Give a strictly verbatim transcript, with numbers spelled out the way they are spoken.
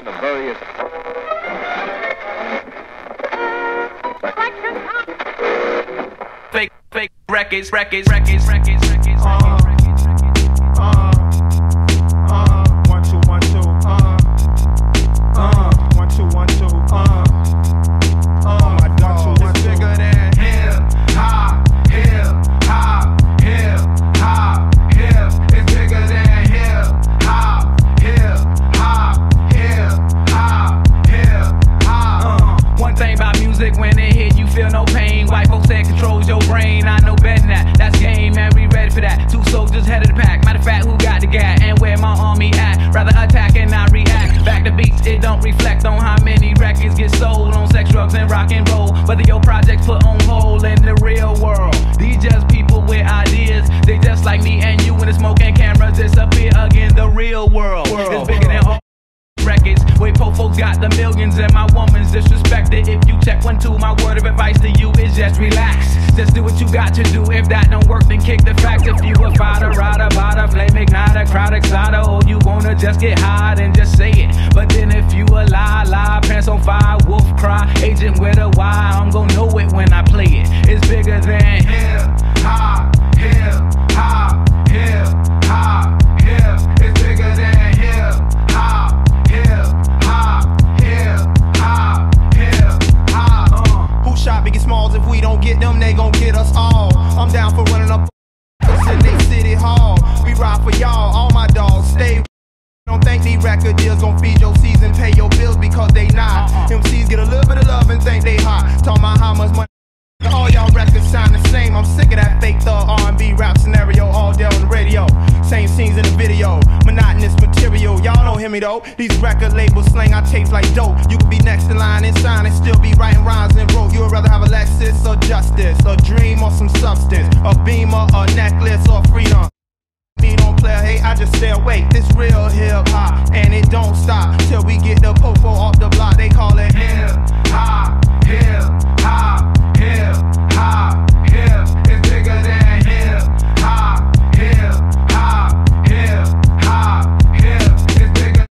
the various fake, fake records, records, records, records, records. Uh, uh, uh, one, two, one, two, uh, uh, one, two, one, two, uh, uh, my dog, one, two, bigger than hip hop, hip hop, hip hop, hip. It's bigger than hip hop, hip hop, hip hop, hip hop. Uh, one thing about music, when it hit, you feel no pain. White folks say it controls your brain. I know better than that. That's game, man. We ready for that. Two soldiers head of the pack. Matter of fact, who got the gat and where my army at? Rather attack and not react. Back to beats, it don't reflect on how many records get sold on sex, drugs, and rock and roll. Whether your projects put on hold in the real world. These just people with ideas. They just like me and you when the smoke and cameras disappear again. The real world is bigger than all records. Wait, po folks got the millions and my woman's disrespected. If you check one, two, my word of advice to you is just relax. Just do what you got to do. If that don't work, then kick the facts. If you a fighter, rider, bada, flame igniter, crowd exciter, or you wanna just get high, then just say it. But then if you a lie, lie, pants on fire, wolf cry, agent with a Y, I'm gonna know it when I play it. It's bigger than hip hop, hip hop, hip hop, hip. It's bigger than hip hop, hip hop, hip hop, hip hop. Uh, who shot Biggie Smalls? If we don't get them, they gon' get us all. I'm down for running up in they city hall. We ride for y'all, all my dogs stay. Don't think these record deals gon' feed your season, pay your bills because they not. Uh-uh. M Cs get a little bit of love and think they hot. Talking about how much money. All y'all records sound the same. I'm sick of that fake thug R and B rap scenario all day on the radio. Same scenes in the video, monotonous material. Y'all don't hear me though. These record labels slang our tapes like dope. You could be next in line and sign and still be writing rhymes and wrote. You would rather have a Lexus or justice, a dream or some substance, a beamer, a necklace or freedom. Me don't play, hey, I just stay awake. This real hip hop.